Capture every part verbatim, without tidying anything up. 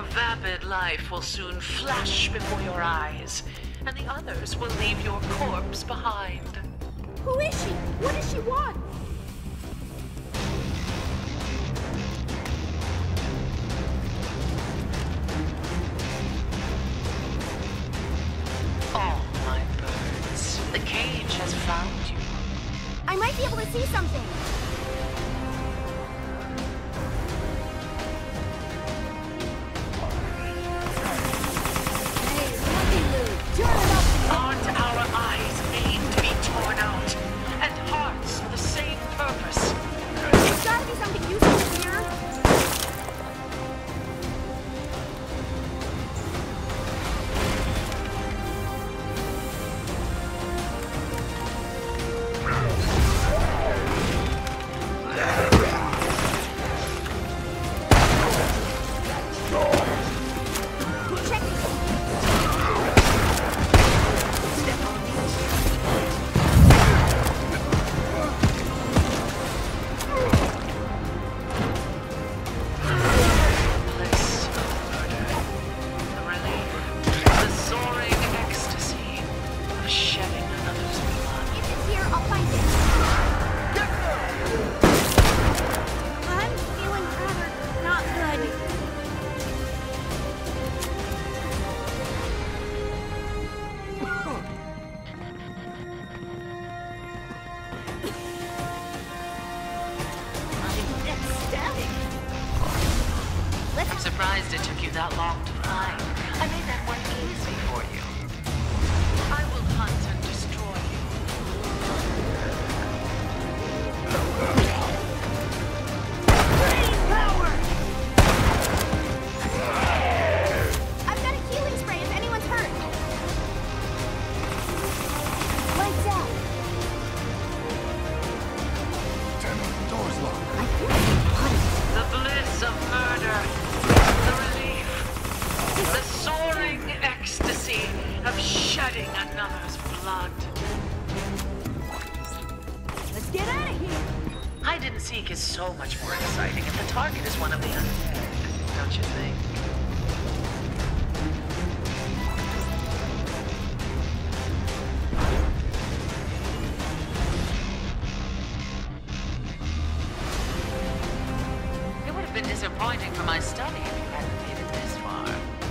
vapid life will soon flash before your eyes, and the others will leave your corpse behind. Who is she? What does she want? All my birds, the cage has found you. I might be able to see something. Aren't our eyes made to be torn out? And hearts for the same purpose? There's gotta be something useful here. I'm surprised it took you that long to find. I made that one easy for you. I will hunt and destroy you. Brain power! I've got a healing spray if anyone's hurt. Lights out. Damn it, the door's locked. I think it's The bliss of murder. The relief. The soaring ecstasy of shedding another's blood. Let's get out of here. Hide and seek is so much more exciting if the target is one of the undead, don't you think? It would have been disappointing for my study if you hadn't made it this far.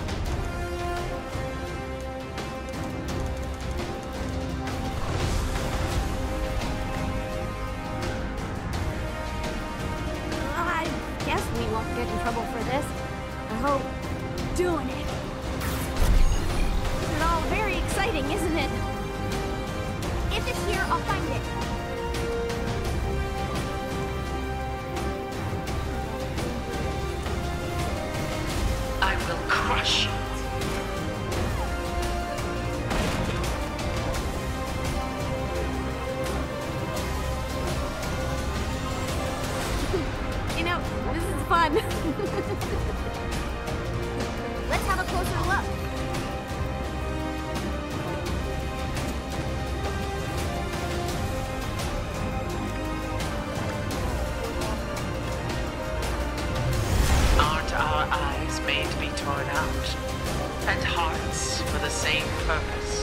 I guess we won't get in trouble for this. I hope. Doing it. This is all very exciting, isn't it? If it's here, I'll find it. I will crush it. You know, this is fun. Let's have a closer look. Aren't our eyes made to be torn out? And hearts for the same purpose?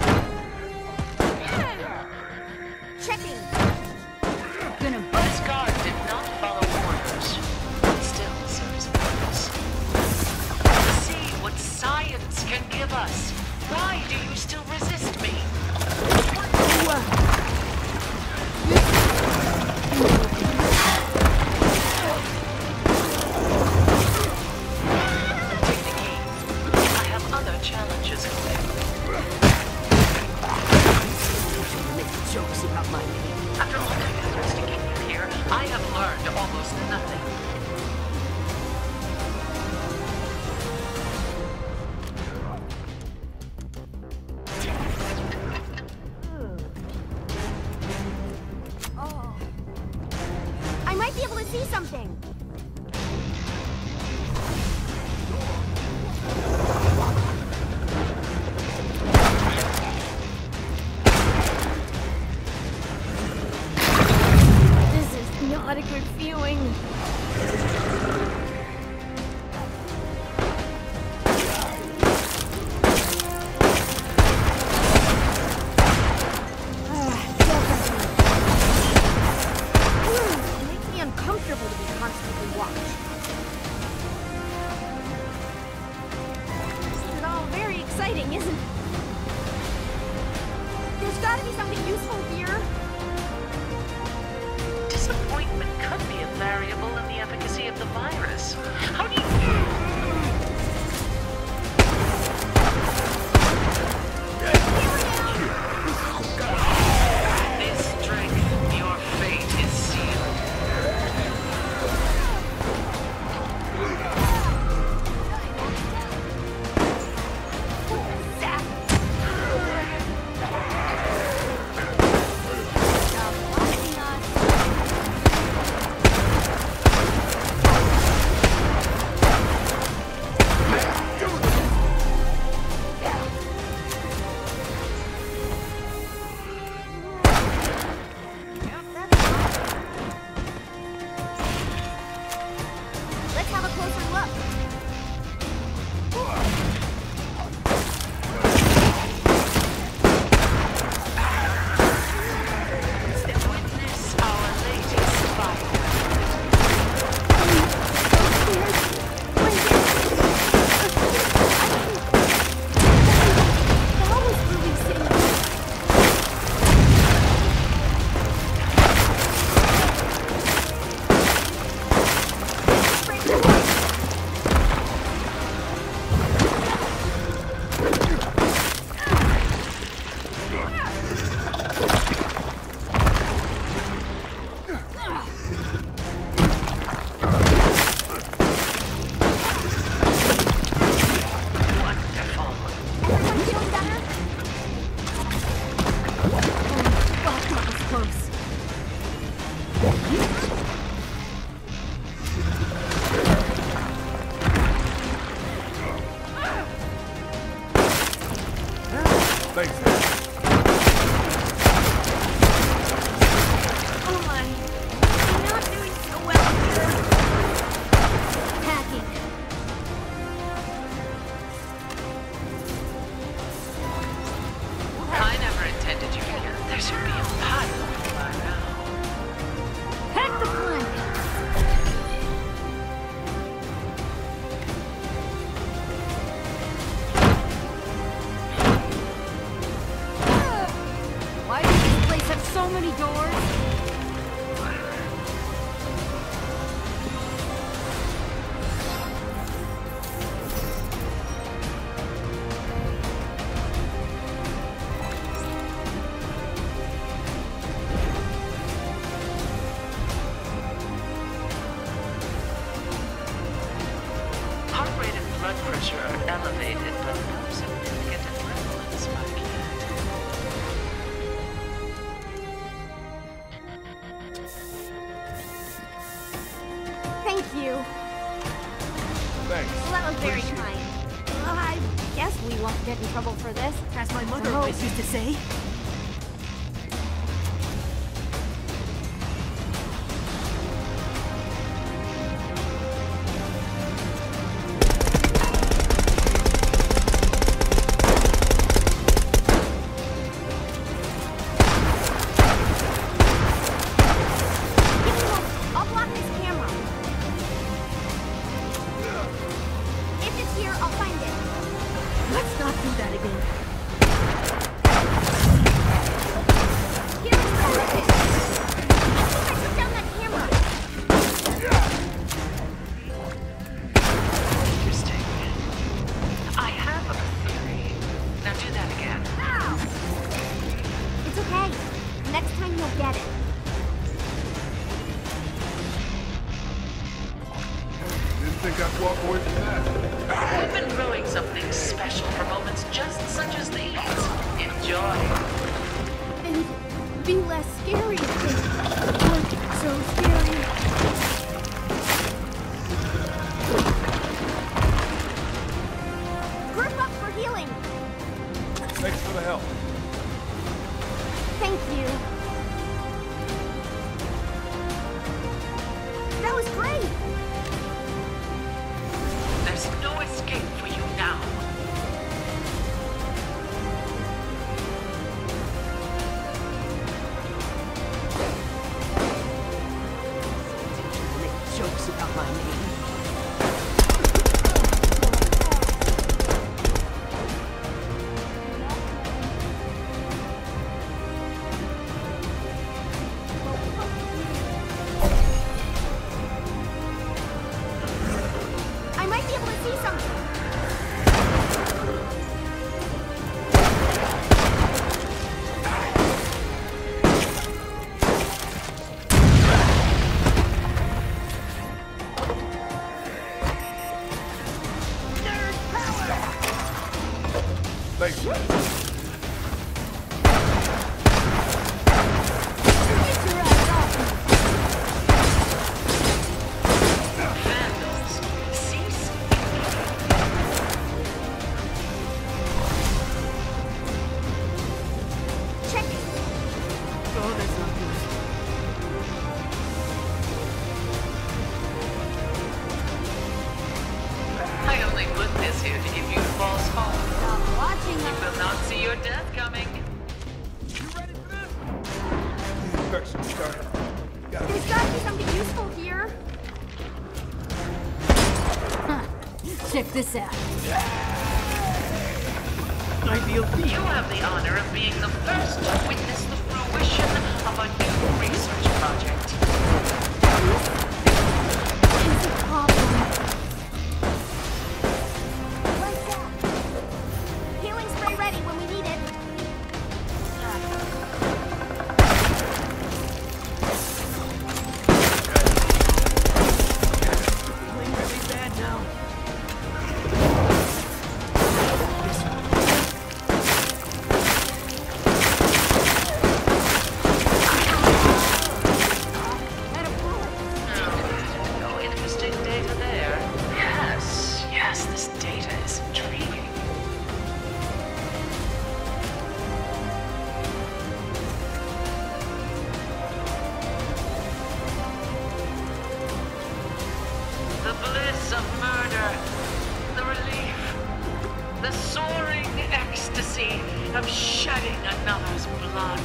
Checking. Gonna This guard did not follow orders, but still serves a purpose. To see what science can give us. Why do you still resist me? Take the key. I have other challenges for you. Make jokes about my name. After all my efforts to get you here, I gotta be something useful here. Disappointment could be a variable in the efficacy of the virus. How do you... This drink, your fate is sealed. Zap. Let's have a closer look. Witness our latest fight. That was releasing. Wonderful. Everyone feeling better? Oh, God, that was close. Thanks. Oh my. I'm not doing so well here. Hacking. I never intended you here. There should be a pilot by now. Hack the fun. Why does this place have so many doors? Heart rate and blood pressure are elevated, but no significant adrenaline spike yet. Thank you. Thanks. Well, that was very Appreciate it. kind. Well, I guess we won't get in trouble for this. As my mother Oh. always used to say. Give me one. I'll block this camera. If it's here, I'll find it. Let's not do that again. Here's the weapon. I think I took down that camera. Interesting. I have a theory. Now do that again. Ow! It's okay. Next time you'll get it. Didn't think I'd walk away from that. We've been growing something special for moments just such as these. Enjoy. And be less scary. They weren't so scary. Group up for healing. Thanks for the help. Thank you. That was great. There's no escape for you now. basement. Vandals, cease. Check it. Oh, that's not good. I only put this here to give you false hope. Stop watching You us. will not see your death coming. The infection started. Got There's gotta be something useful here. Huh. Check this out. Ideal beat. You have the honor of being the first to witness the fruition of a new research project. It's a problem. What's that? Healing spray ready when we need it. Feeling really bad now. Had a bullet. No interesting data there. Yes, yes, this data is intriguing. The bliss of murder, the relief, the soaring ecstasy of shedding another's blood.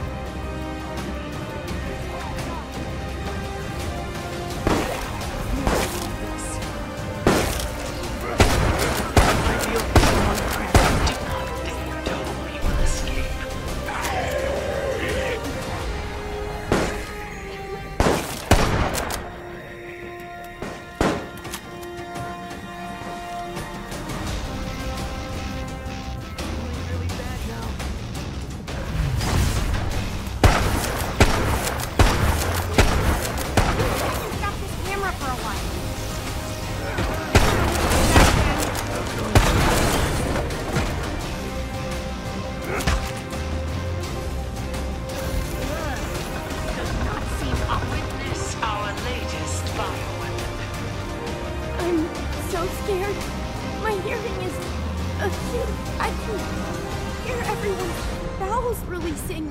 Ideal beat on crack. Do not dare to hope you will escape. Feeling really bad now. Stop this camera for a while. Does not seem to witness our latest bioweapon. I'm so scared. My hearing is acute. I can hear everyone's bowels releasing.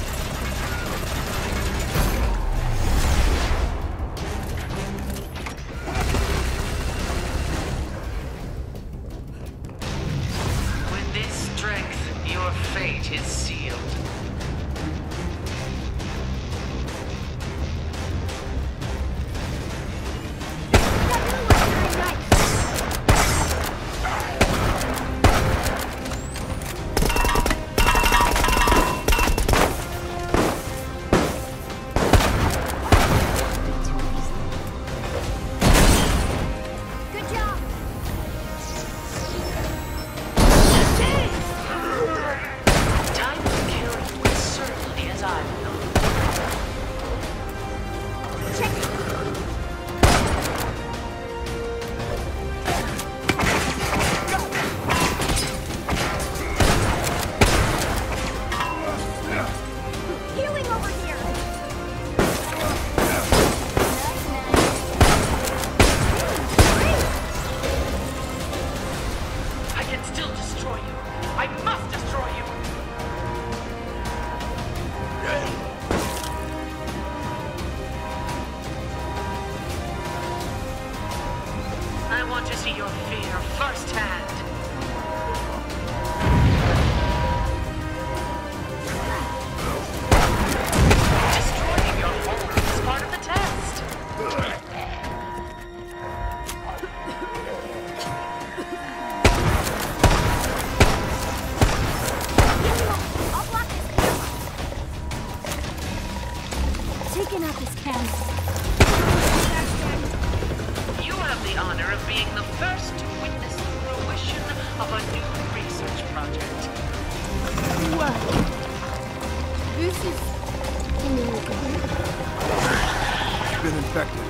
With this strength, your fate is sealed. That really was very nice. Good job. Time to kill you as certainly as I will. Check it. Healing over here. I can still destroy you. I must destroy you. I want to see your fear firsthand. Destroying your home is part of the test. I'll block this camera. Taking out this camera. You have the honor of being the first to witness the fruition of a new research project. What? This is... It's been infected.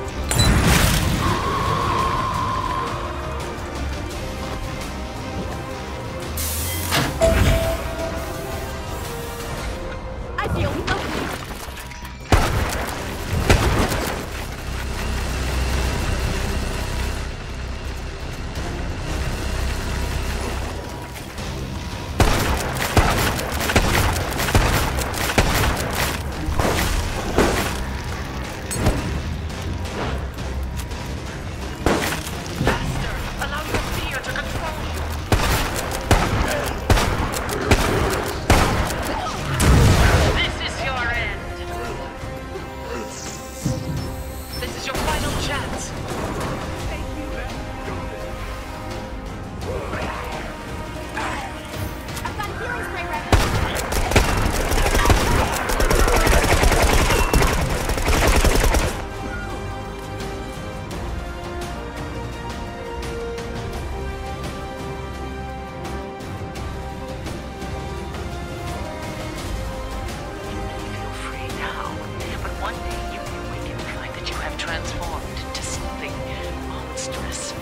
transformed into something monstrous.